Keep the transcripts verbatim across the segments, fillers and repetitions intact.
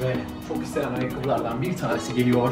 Ve çok istenen ayakkabılardan bir tanesi geliyor.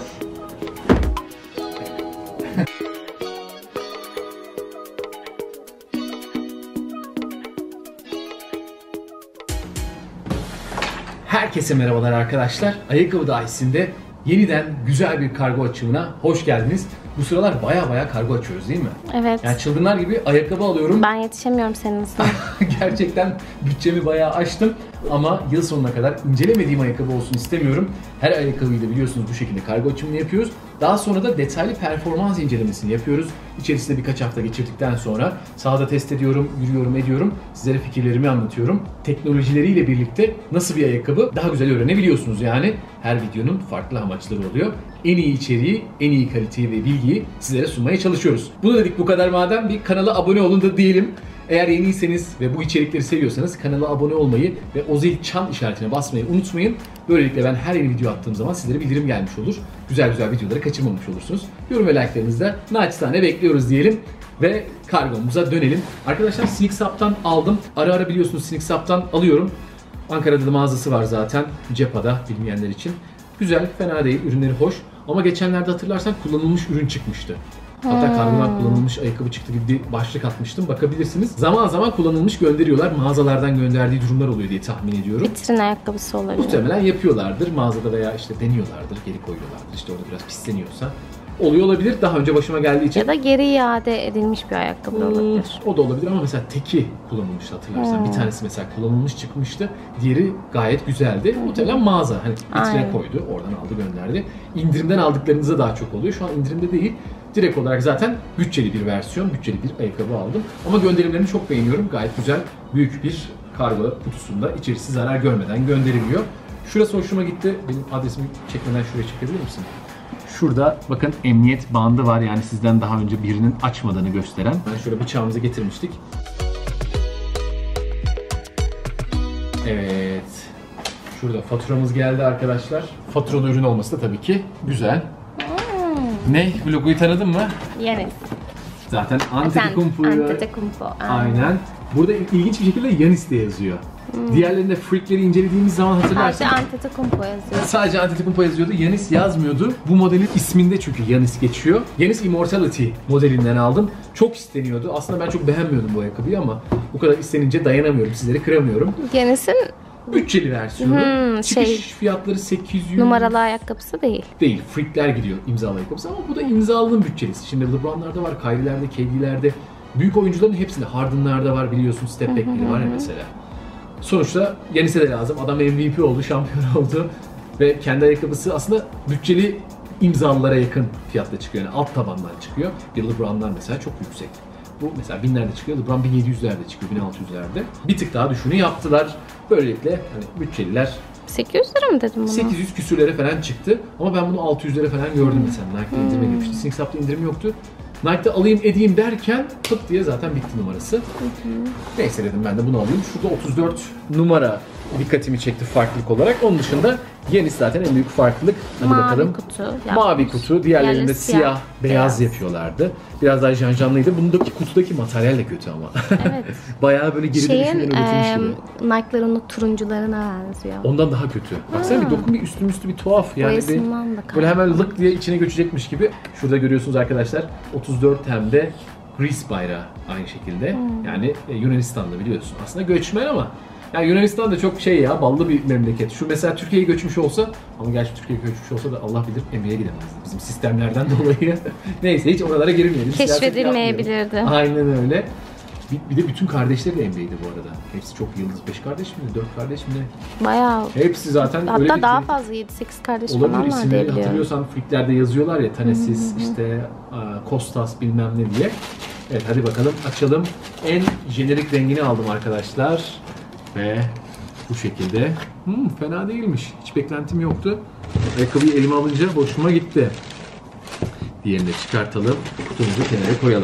Herkese merhabalar arkadaşlar. Ayakkabı Dahisi'nde yeniden güzel bir kargo açığına hoş geldiniz. Bu sıralar baya baya kargo açıyoruz değil mi? Evet. Yani çılgınlar gibi ayakkabı alıyorum. Ben yetişemiyorum senin hızına. Gerçekten bütçemi bayağı aştım ama yıl sonuna kadar incelemediğim ayakkabı olsun istemiyorum. Her ayakkabıyı da biliyorsunuz bu şekilde kargo açımını yapıyoruz. Daha sonra da detaylı performans incelemesini yapıyoruz. İçerisinde birkaç hafta geçirdikten sonra sahada test ediyorum, yürüyorum, ediyorum. Sizlere fikirlerimi anlatıyorum. Teknolojileriyle birlikte nasıl bir ayakkabı daha güzel öğrenebiliyorsunuz yani. Her videonun farklı amaçları oluyor. En iyi içeriği, en iyi kaliteyi ve bilgiyi sizlere sunmaya çalışıyoruz. Bunu dedik, bu kadar madem bir kanala abone olun da diyelim. Eğer yeniyseniz ve bu içerikleri seviyorsanız kanala abone olmayı ve o zil çan işaretine basmayı unutmayın. Böylelikle ben her yeni video attığım zaman sizlere bildirim gelmiş olur. Güzel güzel videoları kaçırmamış olursunuz. Yorum ve like'larınızı da naçizane bekliyoruz diyelim. Ve kargomuza dönelim. Arkadaşlar Sneaksup'tan aldım. Ara ara biliyorsunuz Sneaksup'tan alıyorum. Ankara'da da mağazası var zaten. Cepa'da, bilmeyenler için. Güzel, fena değil. Ürünleri hoş. Ama geçenlerde hatırlarsan kullanılmış ürün çıkmıştı. Hatta Hmm. kargodan kullanılmış ayakkabı çıktı gibi bir başlık atmıştım. Bakabilirsiniz. Zaman zaman kullanılmış gönderiyorlar. Mağazalardan gönderdiği durumlar oluyor diye tahmin ediyorum. Vitrin ayakkabısı olabilir. Muhtemelen yapıyorlardır. Mağazada veya işte deniyorlardır. Geri koyuyorlardır. İşte orada biraz pisleniyorsa. Oluyor olabilir. Daha önce başıma geldiği için. Ya da geri iade edilmiş bir ayakkabı Hmm, olabilir. o da olabilir ama mesela teki kullanılmış hatırlarsan. Hmm. Bir tanesi mesela kullanılmış çıkmıştı. Diğeri gayet güzeldi. Muhtemelen mağaza. Hani vitrine Aynen. koydu. Oradan aldı gönderdi. İndirimden aldıklarınızda daha çok oluyor. Şu an indirimde değil. Direkt olarak zaten bütçeli bir versiyon, bütçeli bir ayakkabı aldım. Ama gönderimlerini çok beğeniyorum. Gayet güzel, büyük bir kargo kutusunda içerisi zarar görmeden gönderiliyor. Şurası hoşuma gitti. Benim adresimi çekmeden şuraya çekebilir misin? Şurada bakın emniyet bandı var, yani sizden daha önce birinin açmadığını gösteren. Ben şöyle bıçağımızı getirmiştik. Evet. Şurada faturamız geldi arkadaşlar. Faturalı ürün olması da tabii ki güzel. Hmm. Ne? Bu logoyu tanıdın mı? Yeniz. Zaten Antetokounmpo'yu. Antetokounmpo. Aynen. Burada ilginç bir şekilde Yanis de yazıyor. Hmm. Diğerlerinde freakleri incelediğimiz zaman hatırlarsın. Sadece Antetokounmpo yazıyor. Sadece Antetokounmpo yazıyordu. Yanis yazmıyordu. Bu modelin isminde çünkü Yanis geçiyor. Yanis Immortality modelinden aldım. Çok isteniyordu. Aslında ben çok beğenmiyordum bu ayakkabıyı ama bu kadar istenince dayanamıyorum. Sizleri kıramıyorum. Yenis'in Bütçeli versiyonu. Hmm, Çıkış şey, fiyatları sekiz yüz. numaralı ayakkabısı değil. Değil. Freakler gidiyor imzalı ayakkabısı ama bu da imzalının bütçelisi. Şimdi LeBron'larda var, Kyrie'lerde, K D'lerde. Büyük oyuncuların hepsinde. Harden'larda var biliyorsun. Step back'leri var ya mesela. Sonuçta Yanis'e de lazım. Adam M V P oldu, şampiyon oldu. Ve kendi ayakkabısı aslında bütçeli imzalılara yakın fiyatla çıkıyor. Yani alt tabanlar çıkıyor. Bir LeBron'lar mesela çok yüksek. Bu mesela binlerde çıkıyor. LeBron bin yedi yüzlerde çıkıyor, bin altı yüzlerde. Bir tık daha düşünü yaptılar. Böylelikle hani bütçeliler sekiz yüz lira mı dedim bunu? sekiz yüz küsürlere falan çıktı. Ama ben bunu altı yüzlere falan gördüm mesela. Nike'da hmm. indirime girmişti. Sneaksup'ta indirim yoktu. Nike'da alayım edeyim derken pıt diye zaten bitti numarası. Hı hı. Neyse dedim ben de bunu alayım. Şurada otuz dört numara dikkatimi çekti farklılık olarak. Onun dışında Yanis zaten en büyük farklılık. Hadi mavi bakalım. Kutu Mavi kutu. Diğerlerinde siyah, siyah, beyaz, beyaz yapıyorlardı. Biraz daha janjanlıydı. Bundaki kutudaki materyal de kötü ama. Evet. Bayağı böyle geride Şeyin, düşünen üretilmiş gibi. Nike'ların o turuncularına benziyor. Ondan daha kötü. Baksana bir dokun, bir üstü üstü bir tuhaf. Yani bir, böyle hemen lık diye içine göçecekmiş gibi. Şurada görüyorsunuz arkadaşlar. otuz dört hem de Greece bayrağı aynı şekilde. Hmm. Yani Yunanistan'da biliyorsun. Aslında göçmen ama yani Yunanistan da çok şey ya, ballı bir memleket. Şu mesela Türkiye'ye göçmüş olsa, ama gerçi Türkiye'ye göçmüş olsa da Allah bilir N B A'ye gidemezdi bizim sistemlerden dolayı. Neyse hiç oralara girmeyelim. Keşfedilmeyebilirdi. Aynen öyle. Bir, bir de bütün kardeşleri de N B A'ydi bu arada. Hepsi çok yıldız. beş kardeş mi? dört kardeş mi? Bayağı. Hepsi zaten hatta öyle bir daha şey. fazla yedi sekiz kardeş olabilir, falan var diye biliyorum. Hatırlıyorsan freaklerde yazıyorlar ya Thanesis, işte Kostas bilmem ne diye. Evet hadi bakalım açalım. En jenerik rengini aldım arkadaşlar. Ve bu şekilde. Hmm, fena değilmiş. Hiç beklentim yoktu. Ayakkabıyı elime alınca hoşuma gitti. Diğerini de çıkartalım. Kutumuzu kenara koyalım.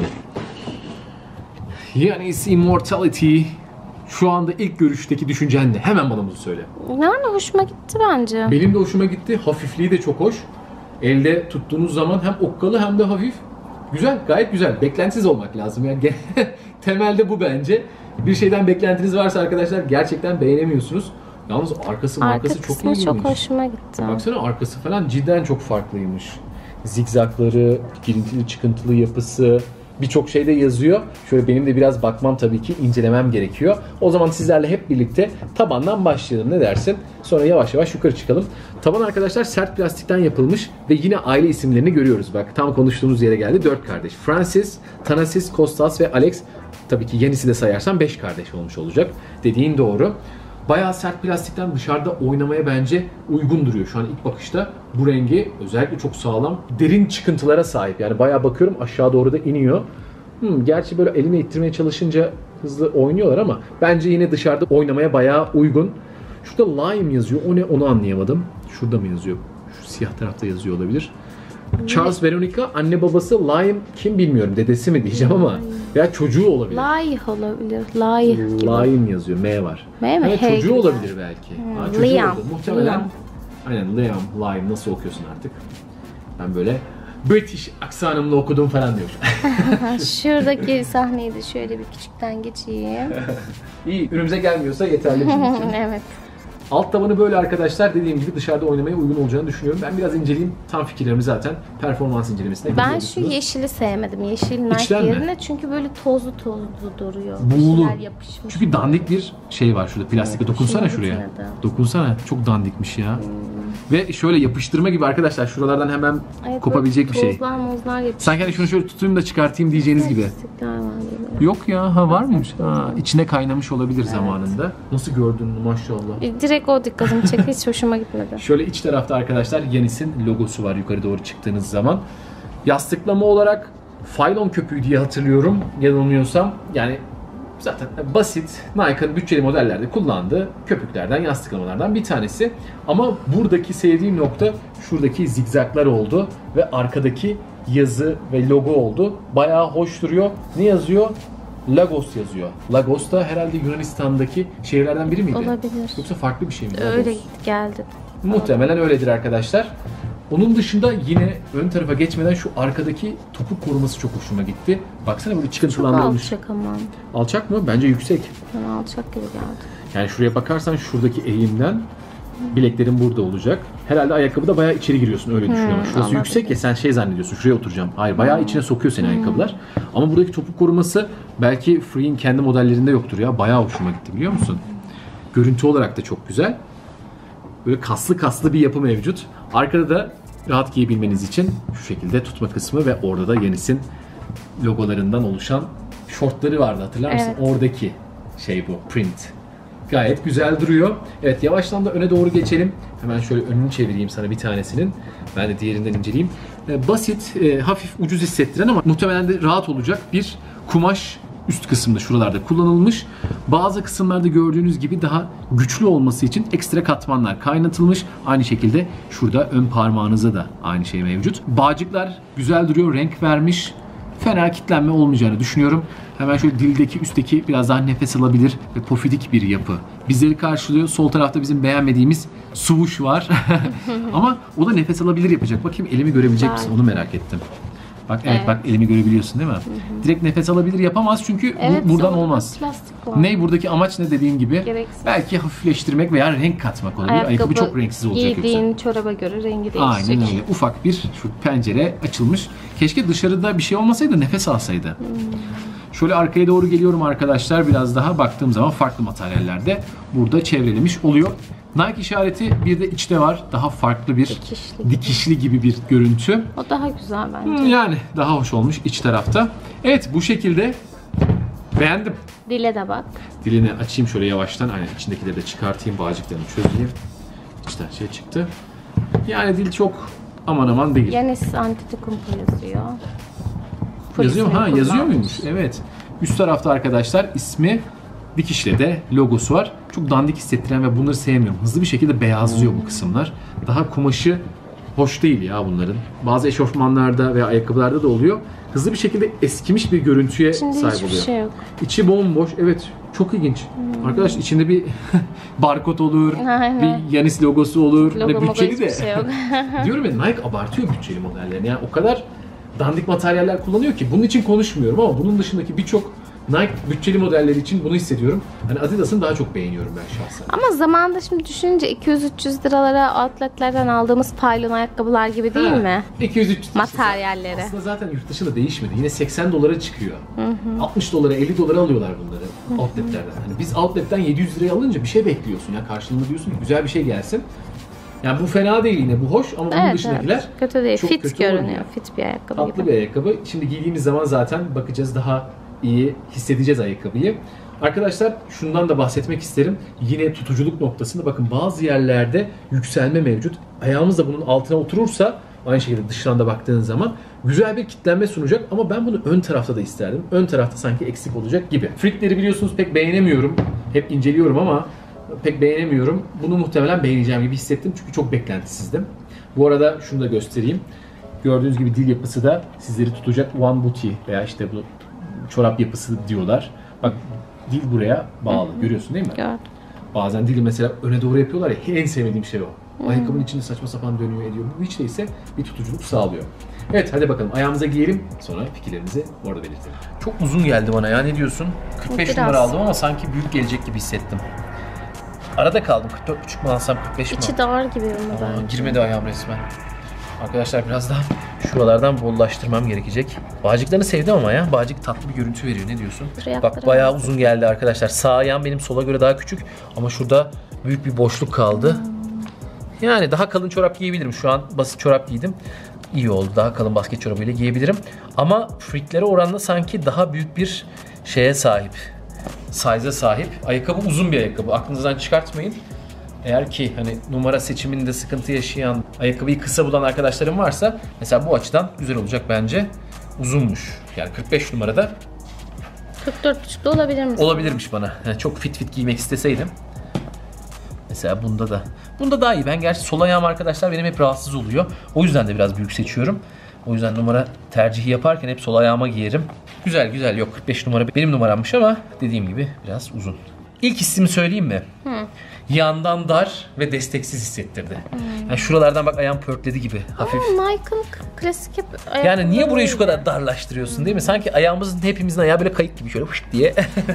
Yanis Immortality. Şu anda ilk görüşteki düşüncen ne? Hemen bana bunu söyle. Yani hoşuma gitti bence. Benim de hoşuma gitti. Hafifliği de çok hoş. Elde tuttuğunuz zaman hem okkalı hem de hafif. Güzel, gayet güzel. Beklentisiz olmak lazım. Yani temelde bu bence. Bir şeyden beklentiniz varsa arkadaşlar gerçekten beğenemiyorsunuz. Yalnız arkası Arka markası çok kısmı ilginç. çok hoşuma gitti. Baksana arkası falan cidden çok farklıymış. Zigzakları, girintili çıkıntılı yapısı, birçok şeyde yazıyor. Şöyle benim de biraz bakmam tabii ki, incelemem gerekiyor. O zaman sizlerle hep birlikte tabandan başlayalım, ne dersin? Sonra yavaş yavaş yukarı çıkalım. Taban arkadaşlar sert plastikten yapılmış ve yine aile isimlerini görüyoruz. Bak tam konuştuğumuz yere geldi. Dört kardeş. Francis, Thanasis, Kostas ve Alex. Tabii ki yenisi de sayarsan beş kardeş olmuş olacak. Dediğin doğru. Bayağı sert plastikten dışarıda oynamaya bence uygun duruyor şu an ilk bakışta. Bu rengi özellikle çok sağlam. Derin çıkıntılara sahip. Yani bayağı bakıyorum aşağı doğru da iniyor. Hmm, gerçi böyle eline ittirmeye çalışınca hızlı oynuyorlar ama bence yine dışarıda oynamaya bayağı uygun. Şurada Lime yazıyor. O ne, onu anlayamadım. Şurada mı yazıyor? Şu siyah tarafta yazıyor olabilir. Charles Veronica, anne babası Lime kim bilmiyorum. Dedesi mi diyeceğim ama veya çocuğu olabilir. Layık olabilir. Layık gibi. Lime yazıyor. M var. M mi? Evet, H çocuğu gibi. olabilir belki. Hmm, Ha, çocuğu Liam. oldu. Muhtemelen. Liam. Aynen Liam, Lime nasıl okuyorsun artık? Ben böyle British aksanımla okudum falan diyor. Şuradaki sahneyi de şöyle bir küçükten geçeyim. İyi, önümüze gelmiyorsa yeterli bizim için. Evet. Alt tabanı böyle arkadaşlar, dediğim gibi dışarıda oynamaya uygun olacağını düşünüyorum. Ben biraz inceleyeyim. Tam fikirlerimi zaten performans incelemesine Ben biliyorsunuz. şu yeşili sevmedim. Yeşil Nike İçten mi? yerine çünkü böyle tozlu tozlu duruyor. Buğulu. Bir şeyler yapışmış. Çünkü dandik bir şey var şurada plastikte. Evet, Dokunsana hoşuma şuraya. gitmedi. Dokunsana. Çok dandikmiş ya. Ve şöyle yapıştırma gibi arkadaşlar, şuralardan hemen Evet, kopabilecek bir böyle şey. Tozlar mozlar yapışmış. Sanki hani şunu şöyle tutayım da çıkartayım diyeceğiniz gibi. Pislikler var böyle. Yok ya, ha var mıymış? Ha, içine kaynamış olabilir zamanında. Nasıl gördün maşallah. Direkt o dikkatimi çekti. Hiç hoşuma gitmedi. Şöyle iç tarafta arkadaşlar Yanis'in logosu var yukarı doğru çıktığınız zaman. Yastıklama olarak Phylon köpüğü diye hatırlıyorum yanılmıyorsam. Yani zaten basit, Nike'ın bütçeli modellerde kullandığı köpüklerden, yastıklamalardan bir tanesi. Ama buradaki sevdiğim nokta şuradaki zigzaklar oldu ve arkadaki yazı ve logo oldu. Bayağı hoş duruyor. Ne yazıyor? Lagos yazıyor. Lagos da herhalde Yunanistan'daki şehirlerden biri miydi? Olabilir. Yoksa farklı bir şey mi? Öyle Lagos? geldi. Muhtemelen öyledir arkadaşlar. Onun dışında yine ön tarafa geçmeden şu arkadaki topuk koruması çok hoşuma gitti. Baksana böyle Çok çıkıntılandırılmış. alçak ama. Alçak mı? Bence yüksek. Bana alçak gibi geldi. Yani şuraya bakarsan şuradaki eğimden bileklerin burada olacak. Herhalde ayakkabıda bayağı içeri giriyorsun, öyle düşünüyorum. Şurası anladım. yüksek ya, sen şey zannediyorsun şuraya oturacağım. Hayır, bayağı içine sokuyor seni ayakkabılar. Ama buradaki topuk koruması belki Free'in kendi modellerinde yoktur ya. Bayağı hoşuma gitti, biliyor musun? Görüntü olarak da çok güzel. Böyle kaslı kaslı bir yapı mevcut. Arkada da rahat giyebilmeniz için şu şekilde tutma kısmı ve orada da Yanis'in logolarından oluşan şortları vardı, hatırlar mısın? Evet. Oradaki şey bu, print. Gayet güzel duruyor. Evet, yavaştan da öne doğru geçelim. Hemen şöyle önünü çevireyim sana bir tanesinin. Ben de diğerinden inceleyeyim. Ee, basit, e, hafif ucuz hissettiren ama muhtemelen de rahat olacak bir kumaş üst kısımda şuralarda kullanılmış. Bazı kısımlarda gördüğünüz gibi daha güçlü olması için ekstra katmanlar kaynatılmış. Aynı şekilde şurada ön parmağınıza da aynı şey mevcut. Bağcıklar güzel duruyor, renk vermiş. Fena kitlenme olmayacağını düşünüyorum. Hemen şöyle dildeki, üstteki biraz daha nefes alabilir ve pofidik bir yapı bizleri karşılıyor. Sol tarafta bizim beğenmediğimiz swoosh var. Ama o da nefes alabilir yapacak. Bakayım elimi görebilecek misin? Onu merak ettim. Bak evet, Evet. bak elimi görebiliyorsun değil mi? Hı hı. Direkt nefes alabilir yapamaz çünkü Evet, bu, buradan sonra olmaz. plastik var. Ne buradaki amaç, ne dediğim gibi? Gereksiz. Belki hafifleştirmek veya renk katmak olabilir. Ayakkabı çok renksiz olacak yoksa. Giydiğin çoraba göre rengi değişecek. Aynen öyle. Ufak bir şu pencere açılmış. Keşke dışarıda bir şey olmasaydı, nefes alsaydı. Hmm. Şöyle arkaya doğru geliyorum arkadaşlar. Biraz daha baktığım zaman farklı materyallerde burada çevrelemiş oluyor. Nike işareti bir de içte var. Daha farklı bir Dikişli. dikişli gibi bir görüntü. O daha güzel bence. Hmm, Yani daha hoş olmuş iç tarafta. Evet, bu şekilde beğendim. Dile de bak. Dilini açayım şöyle yavaştan. Aynen, içindekileri de çıkartayım. Bağcıklarını çözeyim. İçten şey çıktı. Yani dil çok aman aman değil. Yanis Antetokounmpo yazıyor. Full Yazıyor mu? ismini Ha, yazıyor kullanmış. muymuş? Evet. Üst tarafta arkadaşlar ismi, dikişle de logosu var. Çok dandik hissettiren ve bunları sevmiyorum. Hızlı bir şekilde beyazlıyor bu kısımlar. Daha kumaşı hoş değil ya bunların. Bazı eşofmanlarda veya ayakkabılarda da oluyor. Hızlı bir şekilde eskimiş bir görüntüye İçinde sahip hiçbir oluyor. şey yok. İçi bomboş. Evet. Çok ilginç. Hmm. Arkadaş içinde bir barkod olur. Aynen. Bir Yanis logosu olur. Logo Hani mogo bütçeli hiçbir de. şey yok. Diyorum ya, Nike abartıyor bütçeli modellerini. Yani o kadar dandik materyaller kullanıyor ki bunun için konuşmuyorum ama bunun dışındaki birçok Nike bütçeli modelleri için bunu hissediyorum. Hani Adidas'ın daha çok beğeniyorum ben şahsen. Ama zamanında şimdi düşününce iki yüz üç yüz liralara outletlerden aldığımız paylon ayakkabılar gibi değil Ha, mi? iki yüz üç yüz Materyalleri. Aslında zaten yurt dışında değişmedi. Yine seksen dolara çıkıyor. Hı hı. altmış dolara, elli dolara alıyorlar bunları hı hı. outletlerden. Hani biz outletten yedi yüz liraya alınca bir şey bekliyorsun ya, karşılığında diyorsun ki güzel bir şey gelsin. Yani bu fena değil, yine bu hoş ama bunun Evet, dışındakiler evet. Kötü değil. çok Fit kötü görünüyor. oluyor. Fit bir ayakkabı Tatlı gibi. bir ayakkabı. Şimdi giydiğimiz zaman zaten bakacağız, daha iyi hissedeceğiz ayakkabıyı. Arkadaşlar şundan da bahsetmek isterim. Yine tutuculuk noktasında bakın bazı yerlerde yükselme mevcut. Ayağımız da bunun altına oturursa aynı şekilde dıştan da baktığın zaman güzel bir kitlenme sunacak ama ben bunu ön tarafta da isterdim. Ön tarafta sanki eksik olacak gibi. Freakleri biliyorsunuz pek beğenemiyorum. Hep inceliyorum ama pek beğenemiyorum. Bunu muhtemelen beğeneceğim gibi hissettim çünkü çok beklentisizdim. Bu arada şunu da göstereyim. Gördüğünüz gibi dil yapısı da sizleri tutacak one booty veya işte bu çorap yapısı diyorlar. Bak dil buraya bağlı. Hı-hı. Görüyorsun değil mi? Gördüm. Bazen dili mesela öne doğru yapıyorlar ya, en sevmediğim şey o. Hı-hı. Ayakkabının içinde saçma sapan dönüyor ediyor. Bu hiç değilse bir tutuculuk sağlıyor. Evet hadi bakalım ayağımıza giyelim, sonra fikirlerimizi orada belirtelim. Çok uzun geldi bana ya, ne diyorsun? kırk beş Biraz. numara aldım ama sanki büyük gelecek gibi hissettim. Arada kaldım, kırk dört buçuk mu alsam kırk beş mi? İçi dar gibi ama Aa, bence. girmedi ayağım resmen. Arkadaşlar biraz daha şuralardan bollaştırmam gerekecek. Bağcıklarını sevdim ama ya. Bağcık tatlı bir görüntü veriyor. Ne diyorsun? Şuraya Bak bayağı uzun geldi arkadaşlar. Sağ ayağım benim sola göre daha küçük. Ama şurada büyük bir boşluk kaldı. Hmm. Yani daha kalın çorap giyebilirim. Şu an basit çorap giydim. İyi oldu. Daha kalın basket çorabıyla giyebilirim. Ama freaklere oranla sanki daha büyük bir şeye sahip. Size'a sahip. Ayakkabı uzun bir ayakkabı. Aklınızdan çıkartmayın. Eğer ki hani numara seçiminde sıkıntı yaşayan, ayakkabıyı kısa bulan arkadaşlarım varsa mesela bu açıdan güzel olacak bence. Uzunmuş. Yani kırk beş numarada kırk dört buçukta olabilir mi? olabilirmiş bana. Yani çok fit fit giymek isteseydim. Mesela bunda da. Bunda daha iyi. Ben gerçi sol ayağım arkadaşlar benim hep rahatsız oluyor. O yüzden de biraz büyük seçiyorum. O yüzden numara tercihi yaparken hep sol ayağıma giyerim. Güzel güzel, yok kırk beş numara benim numarammış ama dediğim gibi biraz uzun. İlk hissimi söyleyeyim mi? Hı. Yandan dar ve desteksiz hissettirdi. Hmm. Yani şuralardan bak ayağım pörtledi gibi hafif. Ama Nike'ın klasik hep ayakkabıları. Yani niye burayı şu kadar darlaştırıyorsun, hmm. değil mi? Sanki ayağımızın, hepimizin ayağı böyle kayık gibi şöyle hış diye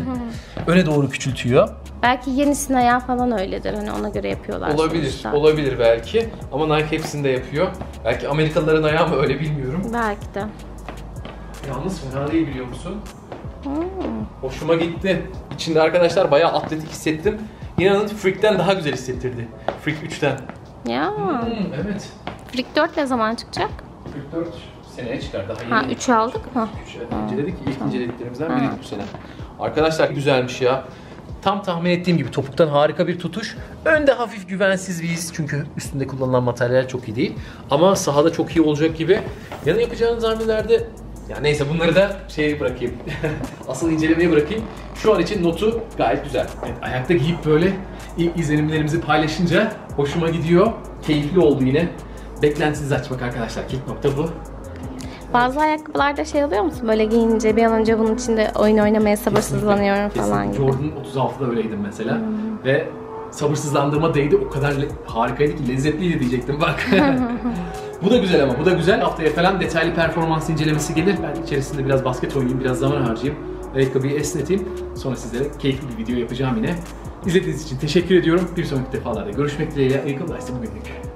öne doğru küçültüyor. Belki yenisinin ayağı falan öyledir. Hani ona göre yapıyorlar. Olabilir, sonuçta. olabilir belki. Ama Nike hepsini de yapıyor. Belki Amerikalıların ayağı mı öyle bilmiyorum. Belki de. Yalnız fena değil, biliyor musun? Hmm. Hoşuma gitti. İçinde arkadaşlar bayağı atletik hissettim. İnanın Freak'ten daha güzel hissettirdi. Freak üçten. Ya. Hmm, evet. Freak dört ne zaman çıkacak? kırk dört seneye çıkar daha yeni. Ha üçü aldık mı? üç evet, inceledik. İlk tamam. incelediklerimizden Ha. biriydi bu sene. Arkadaşlar güzelmiş ya. Tam tahmin ettiğim gibi topuktan harika bir tutuş. Önde hafif güvensiz bir his çünkü üstünde kullanılan materyal çok iyi değil. Ama sahada çok iyi olacak gibi. Yani yapacağınız hamlelerde, ya neyse bunları da şeye bırakayım. Asıl incelemeye bırakayım. Şu an için notu gayet güzel. Evet, ayakta giyip böyle ilk izlenimlerimizi paylaşınca hoşuma gidiyor. Keyifli oldu yine. Beklentisiz açmak arkadaşlar. Kilit nokta bu. Bazı ayakkabılarda şey oluyor musun? Böyle giyince bir an önce bunun içinde oyun oynamaya sabırsızlanıyorum Kesinlikle, falan kesinlikle. gibi. Jordan otuz altıda öyleydim mesela. Hmm. Ve sabırsızlandığıma değdi. O kadar le- harikaydı ki, lezzetliydi diyecektim bak. Bu da güzel ama bu da güzel. Haftaya falan detaylı performans incelemesi gelir. Ben içerisinde biraz basket oynayayım, biraz zaman harcayayım. Ayakkabıyı esneteyim. Sonra sizlere keyifli bir video yapacağım yine. İzlediğiniz için teşekkür ediyorum. Bir sonraki defalarda görüşmek dileğiyle. Ayakkabı bugünlük.